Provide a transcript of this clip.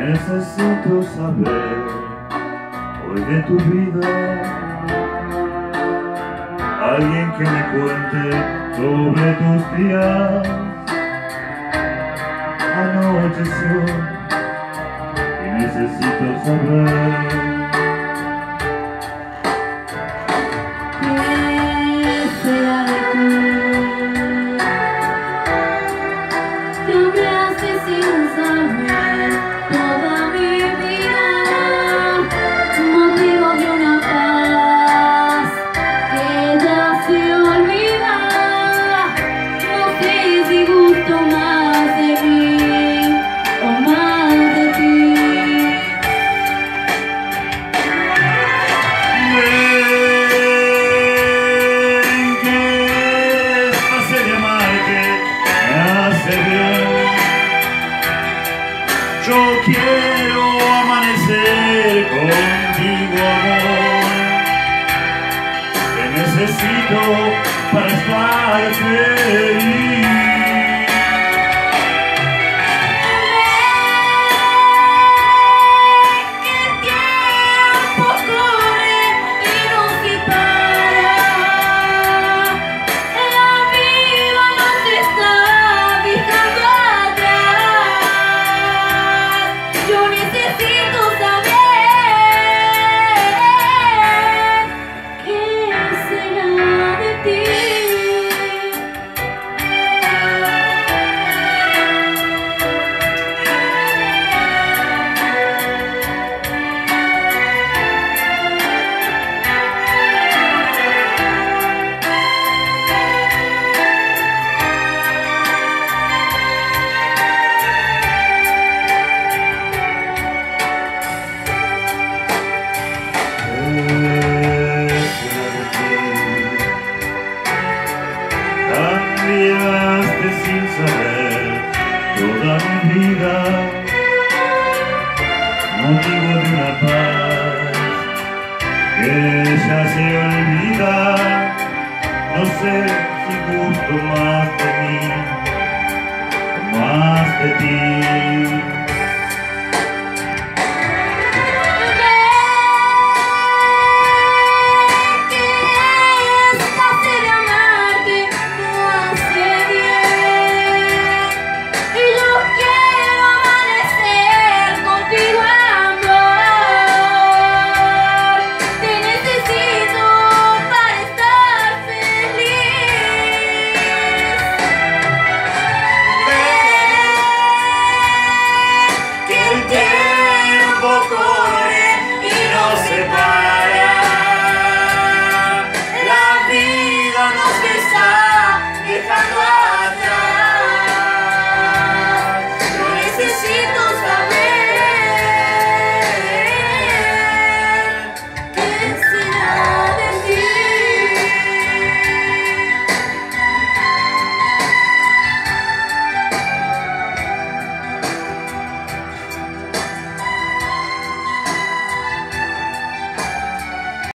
Necesito saber hoy de tu vida, alguien que me cuente sobre tus días. Anocheció y necesito saber qué será de tú. Cambiaste sin saber toda mi vida, motivo de una paz que ya se olvida. No sé si gusto más de mí o más de ti. Ven que esta serie amarte me hace bien. Yo quiero amanecer contigo, amor. Te necesito para estar feliz. Cambiaste sin saber toda mi vida, motivo de una paz que ya se olvida. No sé si gusto más de mí o más de ti.